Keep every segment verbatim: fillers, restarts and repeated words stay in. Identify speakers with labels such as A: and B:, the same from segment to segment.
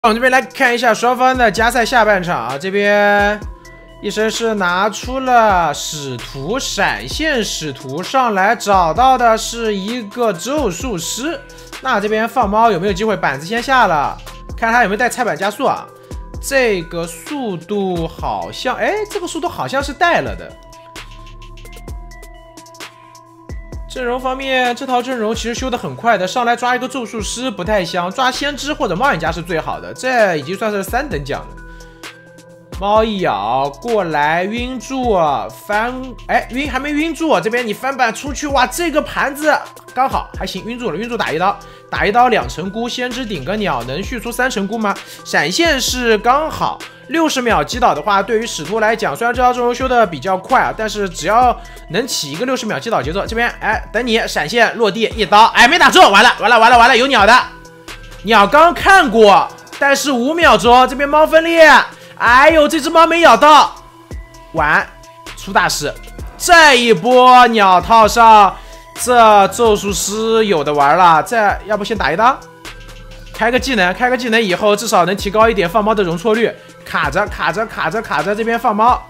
A: 我们这边来看一下双方的加赛下半场啊，这边一生是拿出了使徒闪现使徒上来，找到的是一个咒术师。那这边放猫有没有机会？板子先下了，看他有没有带菜板加速啊？这个速度好像，哎，这个速度好像是带了的。 阵容方面，这套阵容其实修得很快的，上来抓一个咒术师不太香，抓先知或者猫眼家是最好的，这已经算是三等奖了。猫一咬过来晕住，翻，哎，晕还没晕住，这边你翻板出去，哇，这个盘子刚好还行，晕住了，晕住打一刀，打一刀两成菇，先知顶个鸟能续出三成菇吗？闪现是刚好。 六十秒击倒的话，对于使徒来讲，虽然这套阵容修的比较快啊，但是只要能起一个六十秒击倒节奏，这边哎，等你闪现落地一刀，哎，没打中，完了完了完了完了，有鸟的，鸟刚看过，但是五秒钟，这边猫分裂，哎呦，这只猫没咬到，完，出大事，这一波鸟套上，这咒术师有的玩了，这要不先打一刀，开个技能，开个技能以后至少能提高一点放猫的容错率。 卡着卡着卡着卡着，这边放猫，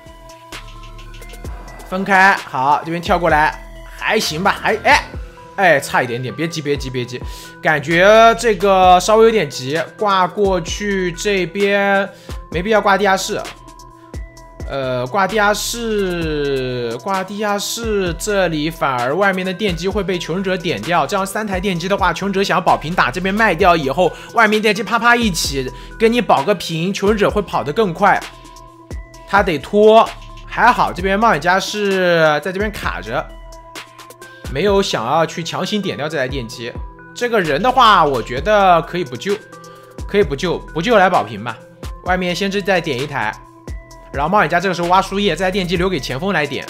A: 分开好，这边跳过来还行吧，还哎哎差一点点，别急别急别急，感觉这个稍微有点急，挂过去这边没必要挂地下室，呃挂地下室挂地下室这里反而外面的电机会被求生者点掉，这样三台电机的话，求生者想要保平打这边卖掉以后，外面电机啪啪一起。 跟你保个平，求生者会跑得更快。他得拖，还好这边猫眼家是在这边卡着，没有想要去强行点掉这台电机。这个人的话，我觉得可以不救，可以不救，不救来保平吧。外面先知再点一台，然后猫眼家这个时候挖输液，这台电机留给前锋来点。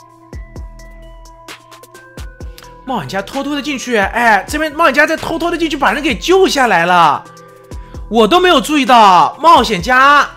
A: 猫眼家偷偷的进去，哎，这边猫眼家再偷偷的进去把人给救下来了。 我都没有注意到，冒险家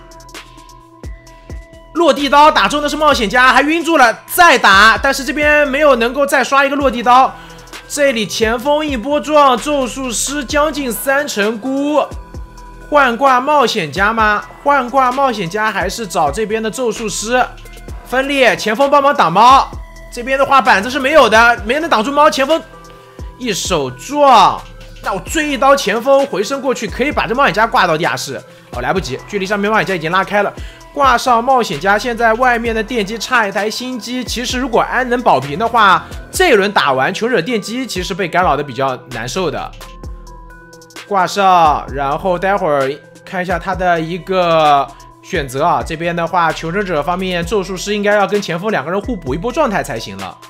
A: 落地刀打中的是冒险家，还晕住了，再打，但是这边没有能够再刷一个落地刀。这里前锋一波撞，咒术师将近三成菇，换挂冒险家吗？换挂冒险家还是找这边的咒术师？分裂，前锋帮忙挡猫，这边的话板子是没有的，没能挡住猫，前锋一手撞。 那我追一刀前锋回身过去，可以把这冒险家挂到地下室。哦，来不及，距离上面冒险家已经拉开了。挂上冒险家，现在外面的电机差一台新机。其实如果安能保平的话，这一轮打完求生者电机其实被干扰的比较难受的。挂上，然后待会儿看一下他的一个选择啊。这边的话，求生者方面咒术师应该要跟前锋两个人互补一波状态才行了。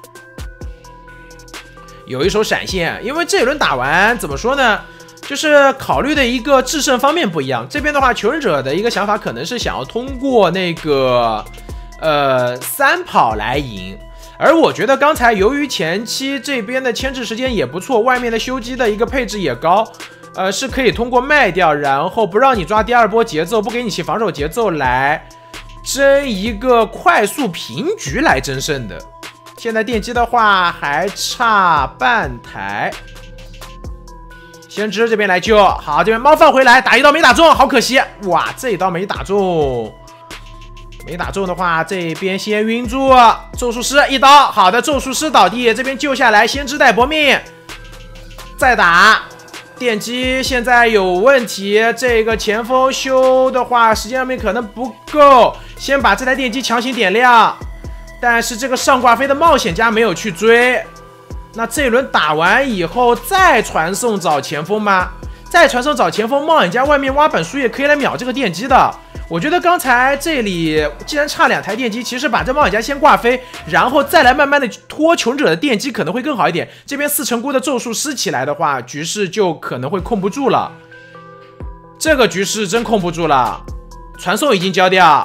A: 有一手闪现，因为这一轮打完怎么说呢？就是考虑的一个制胜方面不一样。这边的话，求生者的一个想法可能是想要通过那个呃三跑来赢，而我觉得刚才由于前期这边的牵制时间也不错，外面的修机的一个配置也高，呃是可以通过卖掉，然后不让你抓第二波节奏，不给你起防守节奏来争一个快速平局来争胜的。 现在电机的话还差半台，先知这边来救，好，这边猫放回来，打一刀没打中，好可惜，哇，这一刀没打中，没打中的话，这边先晕住，咒术师一刀，好的，咒术师倒地，这边救下来，先知带搏命，再打，电机现在有问题，这个前锋修的话，时间上面可能不够，先把这台电机强行点亮。 但是这个上挂飞的冒险家没有去追，那这一轮打完以后再传送找前锋吗？再传送找前锋，冒险家外面挖本书也可以来秒这个电机的。我觉得刚才这里既然差两台电机，其实把这冒险家先挂飞，然后再来慢慢的拖求生者的电机可能会更好一点。这边四成菇的咒术师起来的话，局势就可能会控不住了。这个局势真控不住了，传送已经交掉。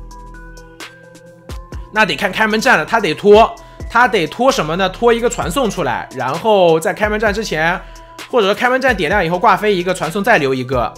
A: 那得看开门战了，他得拖，他得拖什么呢？拖一个传送出来，然后在开门战之前，或者说开门战点亮以后挂飞一个传送，再留一个。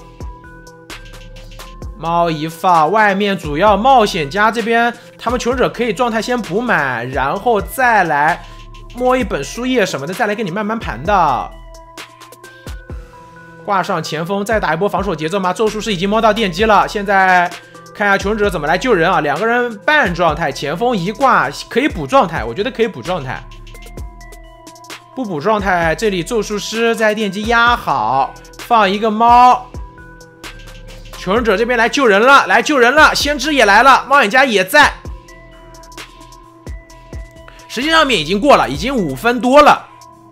A: 猫一放，外面主要冒险家这边，他们求生者可以状态先补满，然后再来摸一本书页什么的，再来给你慢慢盘的。 挂上前锋，再打一波防守节奏吗？咒术师已经摸到电击了，现在看一下求生者怎么来救人啊！两个人半状态，前锋一挂可以补状态，我觉得可以补状态。不补状态，这里咒术师在电击压好，放一个猫。求生者这边来救人了，来救人了，先知也来了，猫眼家也在。时间上面已经过了，已经五分多了。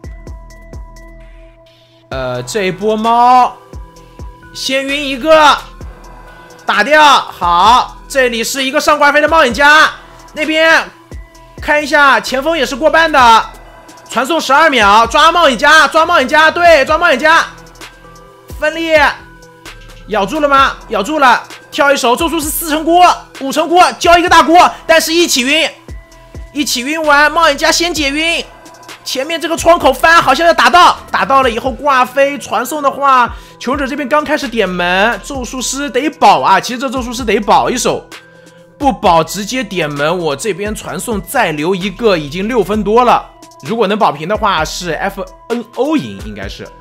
A: 呃，这一波猫先晕一个，打掉。好，这里是一个上挂飞的猫眼家，那边看一下前锋也是过半的。传送十二秒，抓猫眼家，抓猫眼家，对，抓猫眼家，分裂，咬住了吗？咬住了，跳一手，咒术是四成锅，五成锅，交一个大锅，但是一起晕，一起晕完，猫眼家先解晕，前面这个窗口翻好像要打到，打到了以后挂飞传送的话，求生者这边刚开始点门，咒术师得保啊，其实这咒术师得保一手，不保直接点门，我这边传送再留一个，已经六分多了。如果能保平的话，是 F N O 赢，应该是。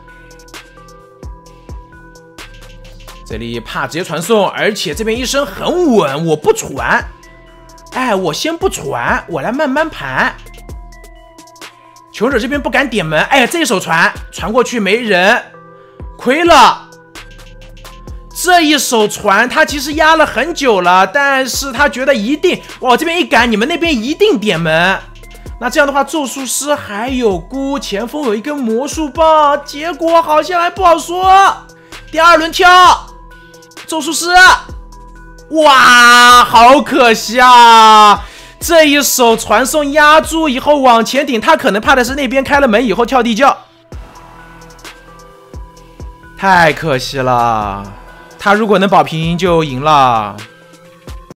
A: 这里怕直接传送，而且这边医生很稳，我不传，哎，我先不传，我来慢慢盘。求生者这边不敢点门，哎，这一手传传过去没人，亏了。这一手传他其实压了很久了，但是他觉得一定，我这边一赶，你们那边一定点门。那这样的话，咒术师还有孤，前锋有一根魔术棒，结果好像还不好说。第二轮跳，咒术师，哇，好可惜啊！这一手传送压住以后往前顶，他可能怕的是那边开了门以后跳地窖，太可惜了。他如果能保平就赢了。